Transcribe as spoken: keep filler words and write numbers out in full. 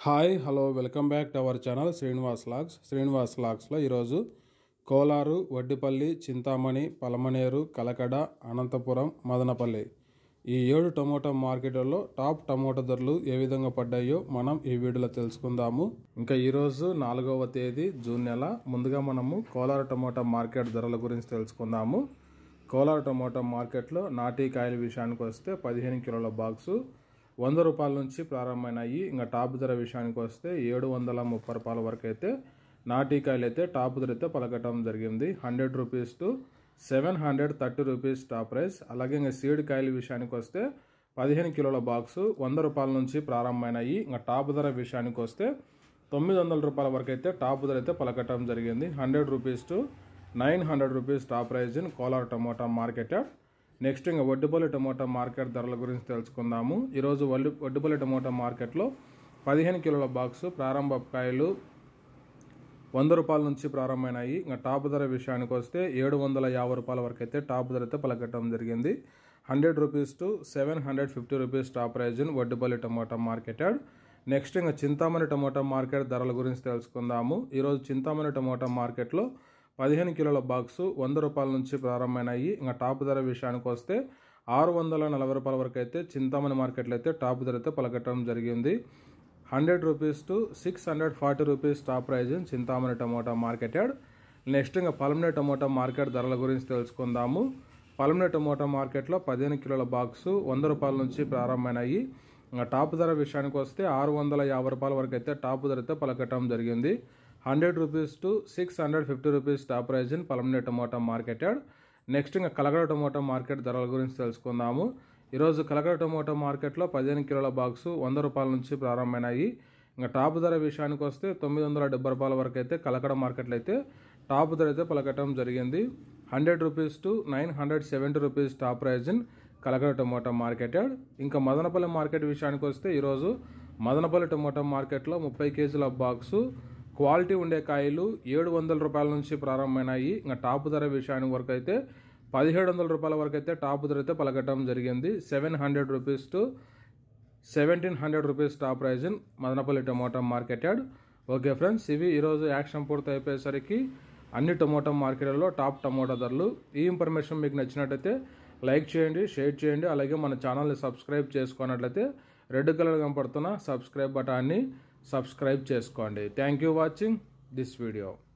Hi hello welcome back to our channel Srinivas logs Srinivas లాగ్స్లో ఈరోజు కోలారు, వడ్డిపల్లి, చింతామణి, పలమనేరు, కలకడ, అనంతపురం, మదనపల్లి ఈ ఏడు టమోటా మార్కెట్లలో టాప్ టమోటా ధరలు ఏ విధంగా పడ్డాయో మనం ఈ వీడియోలో తెలుసుకుందాము. ఇంకా ఈరోజు నాలుగవ తేదీ జూన్ నెల. ముందుగా మనము కోలారు టమోటా మార్కెట్ ధరల గురించి తెలుసుకుందాము. కోలారు టమోటా మార్కెట్లో నాటీ కాయల విషయానికి వస్తే పదిహేను కిలోల బాక్సు వంద రూపాయల నుంచి ప్రారంభమైనాయి. ఇంకా టాప్ ధర విషయానికి వస్తే ఏడు వందల ముప్పై రూపాయల వరకు అయితే నాటికాయలు అయితే టాప్ ధర అయితే పలకటం జరిగింది. Hundred rupees to seven hundred thirty rupees top price. అలాగే ఇంకా సీడ్ కాయల విషయానికి వస్తే పదిహేను కిలోల బాక్సు వంద రూపాయల నుంచి ప్రారంభమైనాయి. ఇంకా టాప్ ధర విషయానికి వస్తే తొమ్మిది వందల రూపాయల వరకు అయితే టాప్ ధర అయితే పలకటం జరిగింది. Hundred rupees to nine hundred rupees top price in Kolar tomato market. Next ఇంకా వడ్డిపల్లి టమోటా మార్కెట్ ధరల గురించి తెలుసుకుందాము. ఈరోజు వడ్డి వడ్డిపల్లి టమోటా మార్కెట్లో పదిహేను కిలోల బాక్సు ప్రారంభ కాయలు వంద రూపాయల నుంచి ప్రారంభమైనాయి. ఇంకా టాప్ ధర విషయానికి వస్తే ఏడు వందల యాభై రూపాయల వరకు అయితే టాప్ ధర అయితే పలకటం జరిగింది. Hundred rupees to seven hundred fifty rupees top prize in Vaddipalli tomato market. Next ఇంకా చింతామణి టమోటా మార్కెట్ ధరల గురించి తెలుసుకుందాము. ఈరోజు చింతామణి టమోటా మార్కెట్లో పదిహేను కిలోల బాక్సు వంద రూపాయల నుంచి ప్రారంభమైనాయి. ఇంకా టాప్ ధర విషయానికి వస్తే ఆరు వందల నలభై రూపాయల వరకు అయితే చింతామణి మార్కెట్లో అయితే టాప్ ధర అయితే పలకటం జరిగింది. Hundred rupees to six hundred forty rupees top prize in Chintamani tomato market. Next ఇంకా పలమనేరు టమోటా మార్కెట్ ధరల గురించి తెలుసుకుందాము. పలమనేరు టమోటా మార్కెట్లో పదిహేను కిలోల బాక్సు వంద రూపాయల నుంచి ప్రారంభమైనాయి. ఇంకా టాప్ ధర విషయానికి వస్తే ఆరు వందల యాభై రూపాయల వరకు అయితే టాప్ ధర అయితే పలకటం జరిగింది. Hundred rupees to six hundred fifty rupees top prize in Palamaneru tomato market. Next ఇంకా కలకడ టమోటా మార్కెట్ ధరల గురించి తెలుసుకుందాము. ఈరోజు కలకడ టమోటా మార్కెట్లో పదిహేను కిలోల బాక్సు వంద రూపాయల నుంచి ప్రారంభమైనాయి. ఇంకా టాప్ ధర విషయానికి వస్తే తొమ్మిది వందల డెబ్బై రూపాయల వరకు అయితే కలకడ మార్కెట్లో అయితే టాప్ ధర అయితే పలకటం జరిగింది. Hundred rupees to nine hundred seventy rupees top prize in Kalakada tomato market. ఇంకా మదనపల్లి మార్కెట్ విషయానికి వస్తే ఈరోజు మదనపల్లి టమోటా మార్కెట్లో ముప్పై కేజీల బాక్సు క్వాలిటీ ఉండే కాయలు ఏడు వందల రూపాయల నుంచి ప్రారంభమైనాయి. ఇంకా టాప్ ధర విషయానికి వరకు అయితే పదిహేడు వందల రూపాయల వరకు అయితే టాప్ ధర అయితే పలకటం జరిగింది. Seven hundred rupees to seventeen hundred rupees top prize in Madanapalli tomato market. Okay friends, ఇవి ఈరోజు యాక్షన్ పూర్తి అయిపోయేసరికి అన్ని టమోటా మార్కెట్లలో టాప్ టమోటా ధరలు. ఈ ఇన్ఫర్మేషన్ మీకు నచ్చినట్టయితే లైక్ చేయండి, షేర్ చేయండి. అలాగే మన ఛానల్ని సబ్స్క్రైబ్ చేసుకున్నట్లయితే రెడ్ కలర్ కనపడుతున్న సబ్స్క్రైబ్ బటన్ని సబ్స్క్రైబ్ చేసుకోండి. Thank you watching this video.